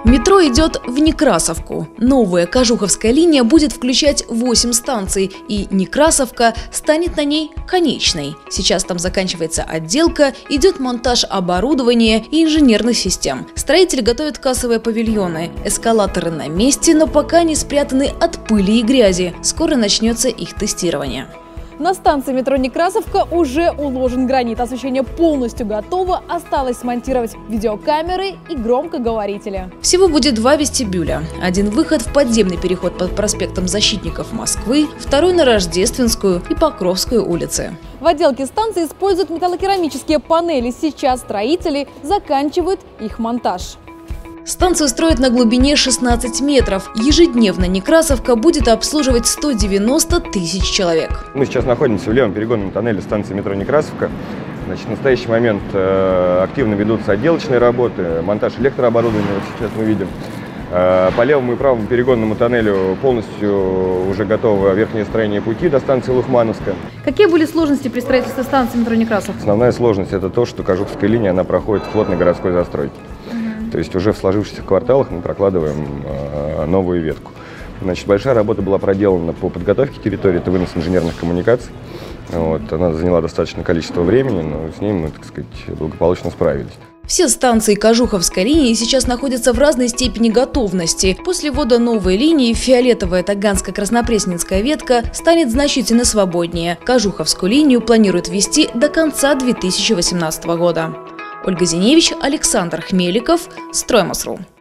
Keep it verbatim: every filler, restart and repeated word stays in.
Метро идет в Некрасовку. Новая Кожуховская линия будет включать восемь станций, и Некрасовка станет на ней конечной. Сейчас там заканчивается отделка, идет монтаж оборудования и инженерных систем. Строители готовят кассовые павильоны. Эскалаторы на месте, но пока не спрятаны от пыли и грязи. Скоро начнется их тестирование. На станции метро Некрасовка уже уложен гранит. Освещение полностью готово. Осталось смонтировать видеокамеры и громкоговорители. Всего будет два вестибюля. Один выход в подземный переход под проспектом Защитников Москвы, второй на Рождественскую и Покровскую улицы. В отделке станции используют металлокерамические панели. Сейчас строители заканчивают их монтаж. Станцию строят на глубине шестнадцать метров. Ежедневно Некрасовка будет обслуживать сто девяносто тысяч человек. Мы сейчас находимся в левом перегонном тоннеле станции метро Некрасовка. Значит, в настоящий момент э, активно ведутся отделочные работы, монтаж электрооборудования, вот сейчас мы видим. Э, по левому и правому перегонному тоннелю полностью уже готово верхнее строение пути до станции Лухмановская. Какие были сложности при строительстве станции метро Некрасовка? Основная сложность – это то, что Кожуховская линия она проходит в плотной городской застройке. То есть уже в сложившихся кварталах мы прокладываем э, новую ветку. Значит, большая работа была проделана по подготовке территории, это вынос инженерных коммуникаций. Вот, она заняла достаточное количество времени, но с ней мы, так сказать, благополучно справились. Все станции Кожуховской линии сейчас находятся в разной степени готовности. После ввода новой линии фиолетовая Таганско-Краснопресненская ветка станет значительно свободнее. Кожуховскую линию планируют ввести до конца две тысячи восемнадцатого года. Ольга Зиневич, Александр Хмеликов, Строймас точка ру.